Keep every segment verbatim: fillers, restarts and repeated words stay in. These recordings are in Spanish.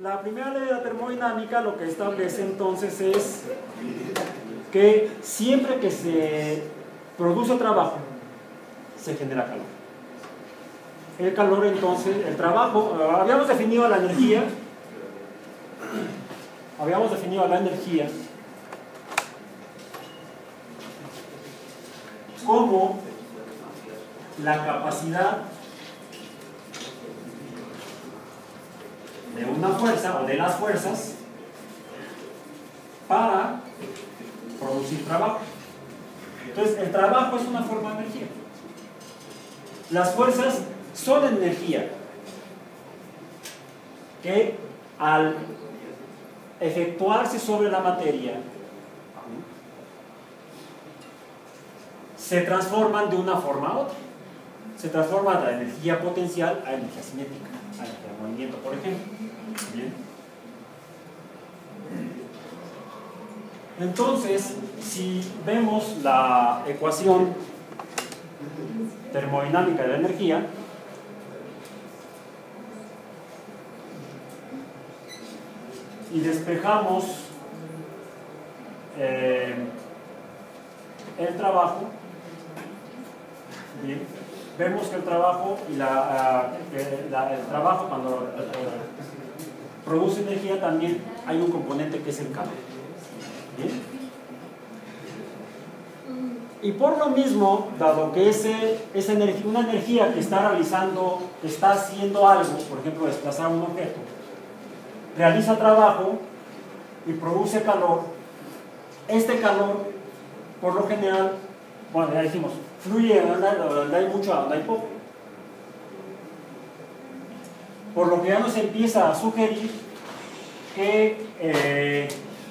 La primera ley de la termodinámica lo que establece entonces es que siempre que se produce trabajo, se genera calor. El calor entonces, el trabajo, habíamos definido la energía, habíamos definido la energía como la capacidad de una fuerza o de las fuerzas para producir trabajo. Entonces, el trabajo es una forma de energía. Las fuerzas son energía que al efectuarse sobre la materia se transforman de una forma a otra. Se transforma de la energía potencial a energía cinética, a energía de movimiento, por ejemplo. Bien. Entonces, si vemos la ecuación termodinámica de la energía, y despejamos eh, el trabajo, bien, vemos que el trabajo y la, uh, la, el trabajo cuando uh, produce energía también hay un componente que es el calor. Bien. Y por lo mismo, dado que ese, esa energía, una energía que está realizando, que está haciendo algo, por ejemplo desplazar un objeto, realiza trabajo y produce calor, este calor por lo general, bueno, ya dijimos, fluye donde hay mucho, donde hay poco. Por lo que ya nos empieza a sugerir que eh,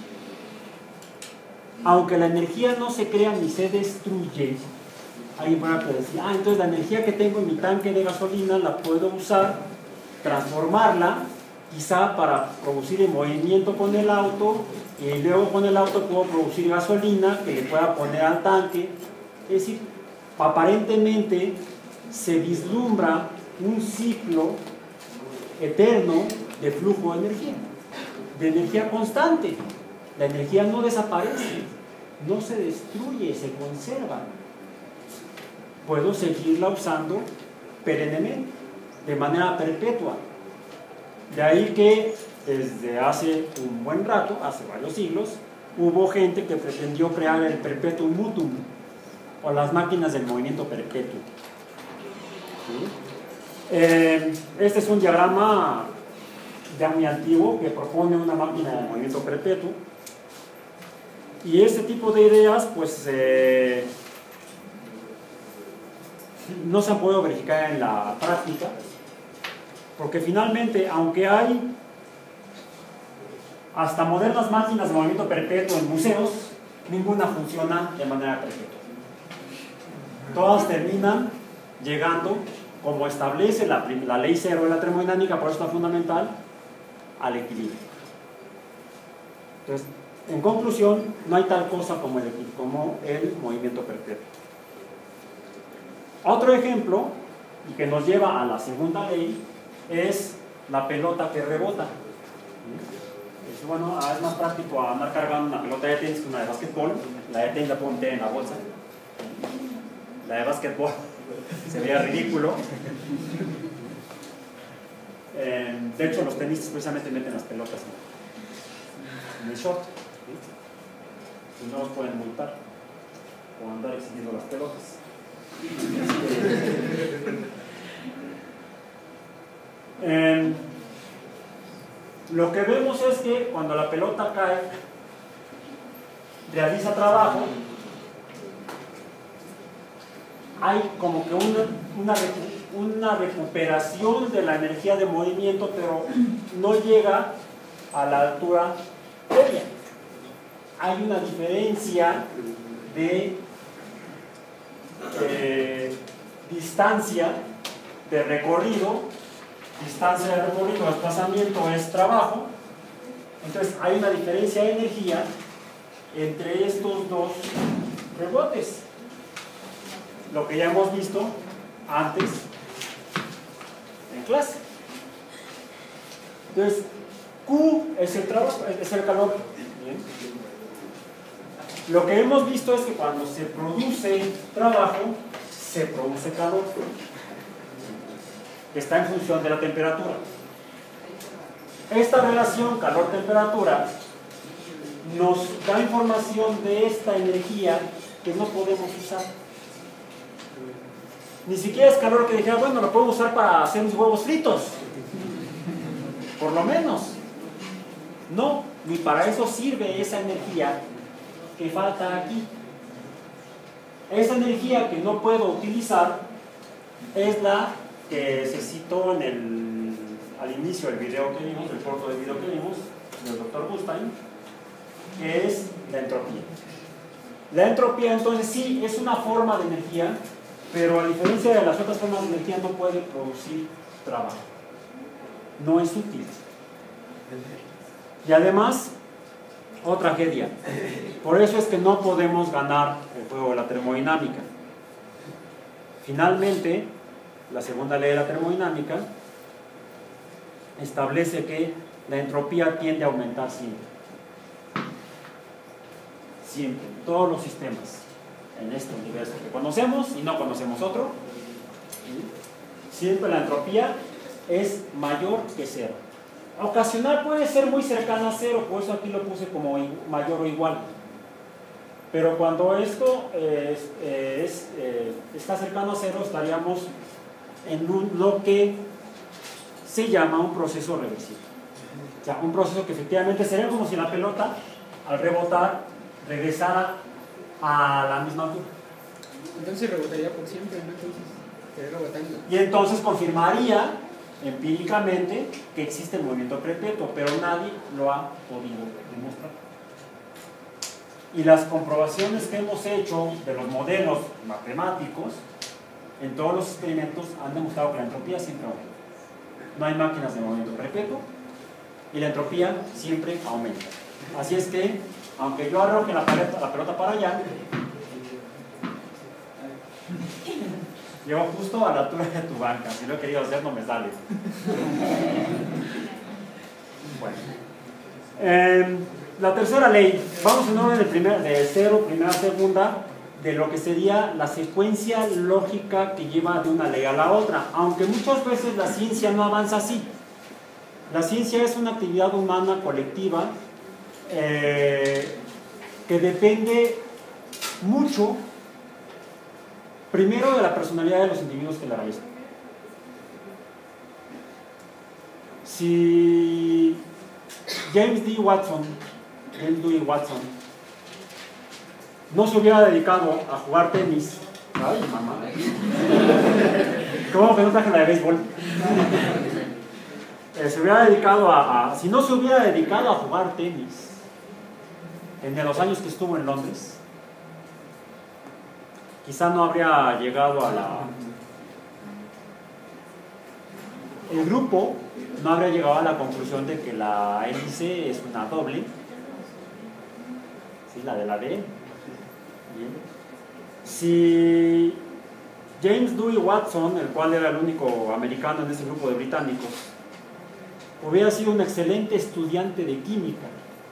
aunque la energía no se crea ni se destruye, alguien puede decir, ah, entonces la energía que tengo en mi tanque de gasolina la puedo usar, transformarla, quizá para producir el movimiento con el auto, y luego con el auto puedo producir gasolina que le pueda poner al tanque. Es decir, aparentemente se vislumbra un ciclo eterno de flujo de energía, de energía constante. La energía no desaparece, no se destruye, se conserva. Puedo seguirla usando perennemente, de manera perpetua. De ahí que desde hace un buen rato, hace varios siglos, hubo gente que pretendió crear el perpetuum mutuum, o las máquinas del movimiento perpetuo. ¿Sí? Eh, este es un diagrama ya muy antiguo que propone una máquina de movimiento perpetuo. Y este tipo de ideas, pues, eh, no se han podido verificar en la práctica, porque finalmente, aunque hay hasta modernas máquinas de movimiento perpetuo en museos, ninguna funciona de manera perpetua. Todas terminan llegando, como establece la, la ley cero de la termodinámica, por eso es fundamental, al equilibrio. Entonces, en conclusión, no hay tal cosa como el, como el movimiento perpetuo. Otro ejemplo, y que nos lleva a la segunda ley, es la pelota que rebota. Es, bueno, es más práctico andar cargando una pelota de tenis que una de básquetbol. La de tenis la puedo meter en la bolsa. La de básquetbol se veía ridículo. Eh, de hecho, los tenistas precisamente meten las pelotas en el short. Si no los pueden multar o andar exhibiendo las pelotas. Eh, lo que vemos es que cuando la pelota cae, realiza trabajo, hay como que una, una, una recuperación de la energía de movimiento, pero no llega a la altura previa. Hay una diferencia de eh, distancia de recorrido, distancia de recorrido, desplazamiento es trabajo. Entonces hay una diferencia de energía entre estos dos rebotes, lo que ya hemos visto antes en clase. Entonces, Q es el trabajo, es el calor. Bien. Lo que hemos visto es que cuando se produce trabajo, se produce calor, que está en función de la temperatura. Esta relación calor-temperatura nos da información de esta energía que no podemos usar. Ni siquiera es calor que dijera, bueno, lo puedo usar para hacer mis huevos fritos. Por lo menos. No, ni para eso sirve esa energía que falta aquí. Esa energía que no puedo utilizar es la que se citó en el, al inicio del video que vimos, el corto del video que vimos, del doctor Gustein, que es la entropía. La entropía, entonces, sí, es una forma de energía, pero a diferencia de las otras formas de energía no puede producir trabajo. No es útil. Y además, otra tragedia. Por eso es que no podemos ganar el juego de la termodinámica. Finalmente, la segunda ley de la termodinámica establece que la entropía tiende a aumentar siempre. Siempre, en todos los sistemas, en este universo que conocemos y no conocemos otro, siempre la entropía es mayor que cero. Ocasional puede ser muy cercana a cero, por eso aquí lo puse como mayor o igual. Pero cuando esto eh, es, eh, es, eh, está cercano a cero, estaríamos en un, lo que se llama un proceso reversible. O sea, un proceso que efectivamente sería como si la pelota, al rebotar, regresara a la misma altura. Entonces rebotaría por siempre, ¿no? Entonces, estaría rebotando. Y entonces confirmaría empíricamente que existe el movimiento perpetuo, pero nadie lo ha podido demostrar. Y las comprobaciones que hemos hecho de los modelos matemáticos en todos los experimentos han demostrado que la entropía siempre aumenta. No hay máquinas de movimiento perpetuo y la entropía siempre aumenta. Así es que, aunque yo arroje la pelota, la pelota para allá, llego justo a la altura de tu banca. Si lo he querido hacer, no me sale. Bueno. Eh, la tercera ley. Vamos en orden de, primer, de cero, primera, segunda, de lo que sería la secuencia lógica que lleva de una ley a la otra. Aunque muchas veces la ciencia no avanza así. La ciencia es una actividad humana colectiva eh, que depende mucho, primero, de la personalidad de los individuos que la realizan. Si James D. Watson, James Dewey Watson, no se hubiera dedicado a jugar tenis, ay mamá, ¿cómo que no traje la de béisbol? Eh, se hubiera dedicado a, a, si no se hubiera dedicado a jugar tenis en los años que estuvo en Londres, quizá no habría llegado a la... El grupo no habría llegado a la conclusión de que la hélice es una doble, ¿sí? La de la D. Bien. Si James Dewey Watson, el cual era el único americano en ese grupo de británicos, hubiera sido un excelente estudiante de química,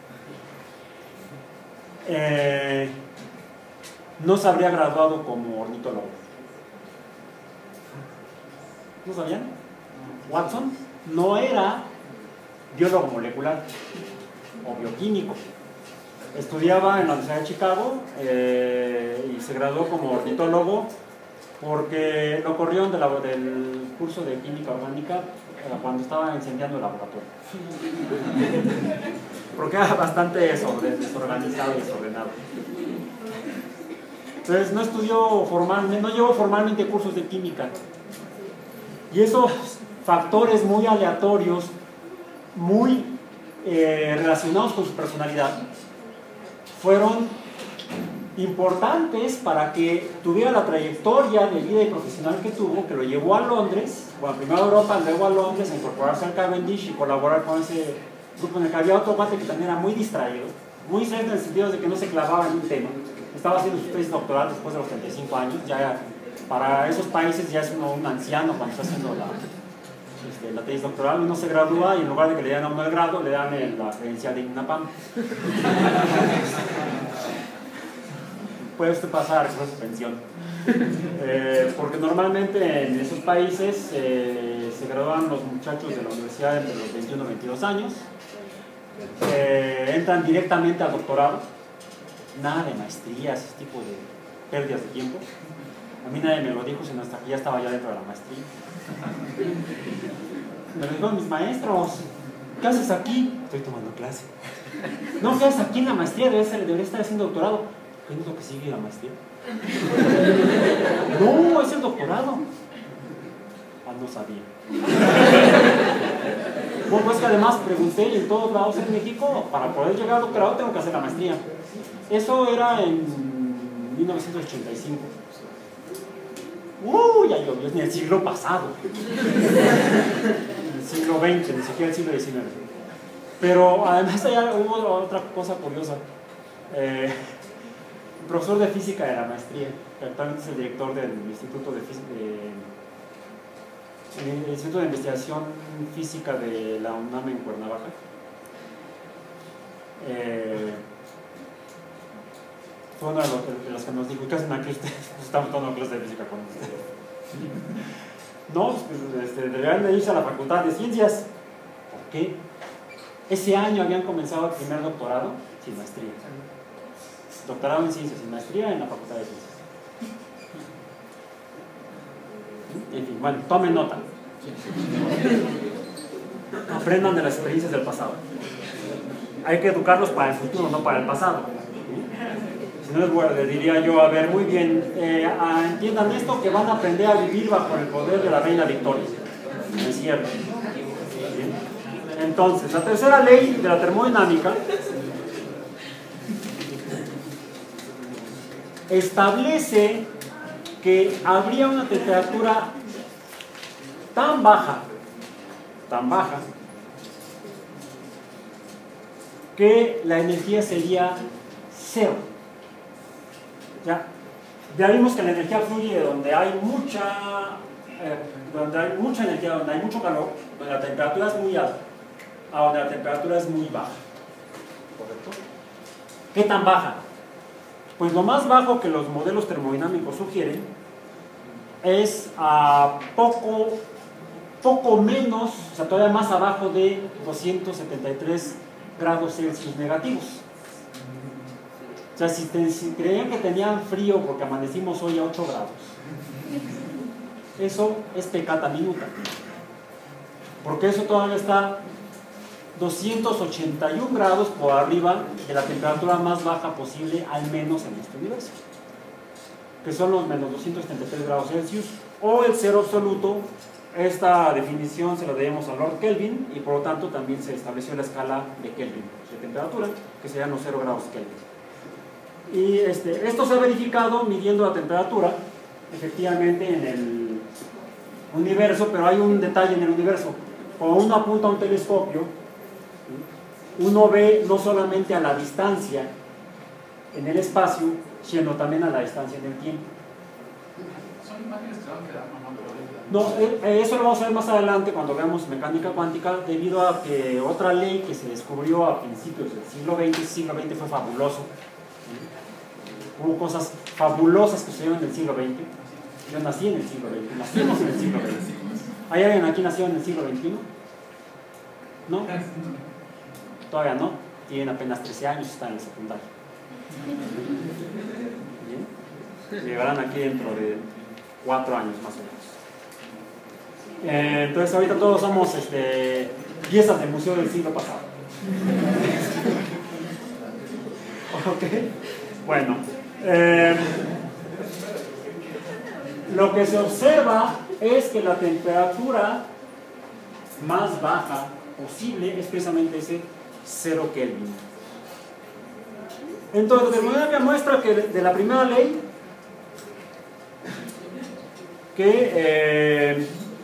eh, no se habría graduado como ornitólogo. ¿No sabían? Watson no era biólogo molecular o bioquímico. Estudiaba en la Universidad de Chicago eh, y se graduó como ornitólogo porque lo corrieron de la, del curso de química orgánica eh, cuando estaba incendiando el laboratorio. Porque era bastante desorganizado y desordenado. Entonces no estudió formalmente, no llevó formalmente cursos de química. Y esos factores muy aleatorios, muy eh, relacionados con su personalidad, fueron importantes para que tuviera la trayectoria de vida y profesional que tuvo, que lo llevó a Londres, bueno, primero a Europa, luego a Londres, a incorporarse al Cavendish y colaborar con ese grupo en el que había otro cuate que también era muy distraído, muy distraído en el sentido de que no se clavaba en un tema. Estaba haciendo su tesis doctoral después de los treinta y cinco años, ya para esos países ya es uno un anciano cuando está haciendo la, este, la tesis doctoral, uno se gradúa y en lugar de que le den a uno el grado, le dan el, la credencial de INAPAM. Puede usted pasar a su pensión. Eh, porque normalmente en esos países eh, se gradúan los muchachos de la universidad entre los veintiuno y veintidós años, eh, entran directamente al doctorado, nada de maestrías, ese tipo de pérdidas de tiempo. A mí nadie me lo dijo, sino hasta que ya estaba ya dentro de la maestría. Me lo dijeron mis maestros: ¿qué haces aquí? Estoy tomando clase. No, ¿qué haces aquí en la maestría? Debería, ser, debería estar haciendo doctorado. ¿Qué es lo que sigue la maestría? No, es el doctorado. Ah, no sabía. Bueno, pues que además pregunté, y en todos lados en México, para poder llegar al doctorado tengo que hacer la maestría. Eso era en mil novecientos ochenta y cinco. Uy, ya llovió, es en el siglo pasado. En el siglo veinte, ni siquiera el siglo diecinueve. Pero además hay hubo otra cosa curiosa. Eh, el profesor de física de la maestría, que actualmente es el director del Instituto de, de, el Instituto de Investigación Física de la UNAM en Cuernavaca. Eh, fue una de las que nos dijo: ¿qué hacen aquí ustedes? Estamos tomando clases de física con ustedes. No, pues, este, deberían de irse a la Facultad de Ciencias. ¿Por qué? Ese año habían comenzado el primer doctorado sin maestría. Doctorado en Ciencias sin maestría en la Facultad de Ciencias. En fin, bueno, tomen nota. Aprendan de las experiencias del pasado. Hay que educarlos para el futuro, no para el pasado. Si no, bueno, les diría yo: a ver, muy bien, eh, a, entiendan esto, que van a aprender a vivir bajo el poder de la reina Victoria. Es cierto. ¿Bien? Entonces, la tercera ley de la termodinámica establece que habría una temperatura tan baja, tan baja, que la energía sería cero. Ya, ya vimos que la energía fluye de donde hay mucha, eh, donde hay mucha energía, donde hay mucho calor, donde la temperatura es muy alta, a donde la temperatura es muy baja. ¿Correcto? ¿Qué tan baja? Pues lo más bajo que los modelos termodinámicos sugieren es a poco, poco menos, o sea, todavía más abajo de doscientos setenta y tres grados Celsius negativos. O sea, si, te, si creían que tenían frío porque amanecimos hoy a ocho grados, eso es pecata minuta, porque eso todavía está doscientos ochenta y un grados por arriba de la temperatura más baja posible, al menos en este universo, que son los menos doscientos setenta y tres grados Celsius, o el cero absoluto. Esta definición se la debemos a Lord Kelvin, y por lo tanto también se estableció la escala de Kelvin de temperatura, que serían los cero grados Kelvin. Y este, esto se ha verificado midiendo la temperatura efectivamente en el universo, pero hay un detalle en el universo. Cuando uno apunta a un telescopio, uno ve no solamente a la distancia en el espacio, sino también a la distancia en el tiempo. Son imágenes que van a quedar, ¿no? No, eh, eso lo vamos a ver más adelante cuando veamos mecánica cuántica, debido a que otra ley que se descubrió a principios del siglo veinte, el siglo veinte fue fabuloso. Hubo cosas fabulosas que sucedieron en el siglo veinte. Yo nací en el siglo veinte, nacimos en el siglo veinte. ¿Hay alguien aquí nacido en el siglo veintiuno? ¿No? Todavía no, tienen apenas trece años, están en la secundaria. Bien. Llegarán aquí dentro de cuatro años más o menos. Eh, entonces ahorita todos somos este, piezas del museo del siglo pasado. Ok, bueno, eh, lo que se observa es que la temperatura más baja posible es precisamente ese cero Kelvin. Entonces la termodinámica muestra que de la primera ley que eh,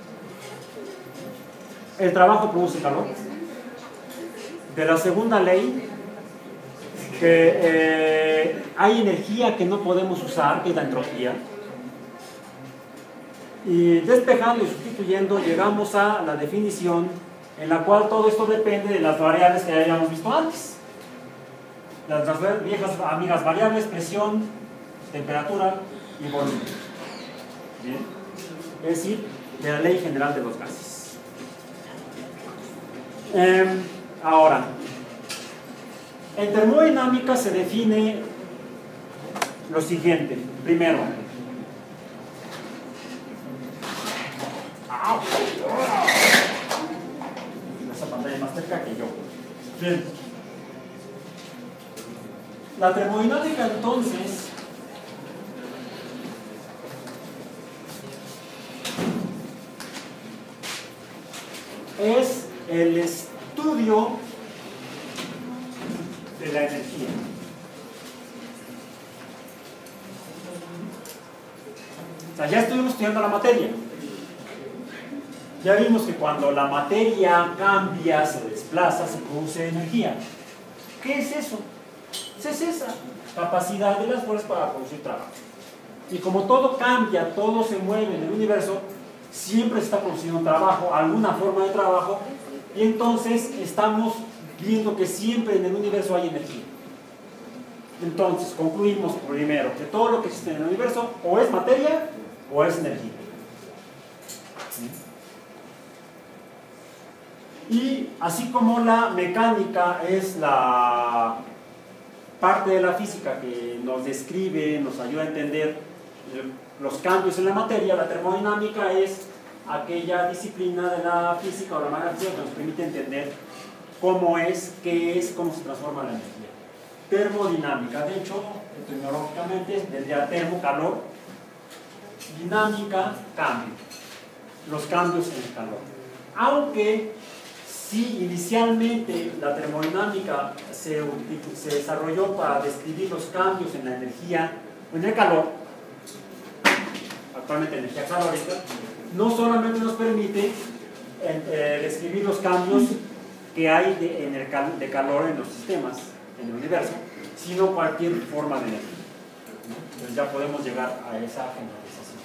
el trabajo produce calor. De la segunda ley, que eh, hay energía que no podemos usar, que es la entropía. Y despejando y sustituyendo llegamos a la definición en la cual todo esto depende de las variables que hayamos visto antes. Las, las viejas amigas variables, presión, temperatura y volumen. Bien. Es decir, de la ley general de los gases. Eh, ahora, en termodinámica se define lo siguiente. Primero, esa pantalla más cerca que yo. Bien. La termodinámica entonces es el estudio de la energía. O sea, ya estuvimos estudiando la materia. Ya vimos que cuando la materia cambia, se desplaza, se produce energía. ¿Qué es eso? Es esa capacidad de las fuerzas para producir trabajo. Y como todo cambia, todo se mueve en el universo, siempre se está produciendo trabajo, alguna forma de trabajo, y entonces estamos viendo que siempre en el universo hay energía. Entonces concluimos primero que todo lo que existe en el universo o es materia o es energía. Y así como la mecánica es la parte de la física que nos describe, nos ayuda a entender los cambios en la materia, la termodinámica es aquella disciplina de la física o la manera física que nos permite entender cómo es, qué es, cómo se transforma la energía. Termodinámica, de hecho, etimológicamente, vendría termo, calor, dinámica, cambio, los cambios en el calor. Aunque si inicialmente la termodinámica se, se desarrolló para describir los cambios en la energía o en el calor, actualmente energía calórica, no solamente nos permite eh, describir los cambios que hay de, en el cal, de calor en los sistemas, en el universo, sino cualquier forma de energía. Entonces ya podemos llegar a esa generalización.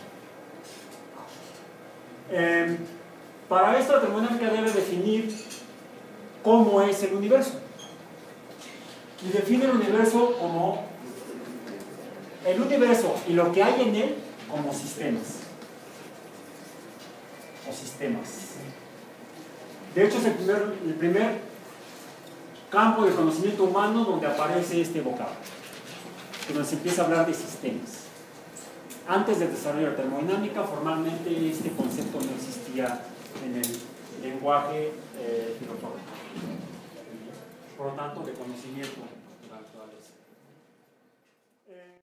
Eh, para esto la termodinámica debe definir cómo es el universo. Y define el universo como el universo y lo que hay en él como sistemas. O sistemas. De hecho es el primer, el primer campo de conocimiento humano donde aparece este vocablo, donde se empieza a hablar de sistemas. Antes del desarrollo de la termodinámica, formalmente este concepto no existía en el lenguaje eh, filosófico. Por lo tanto, de conocimiento actual. Eh,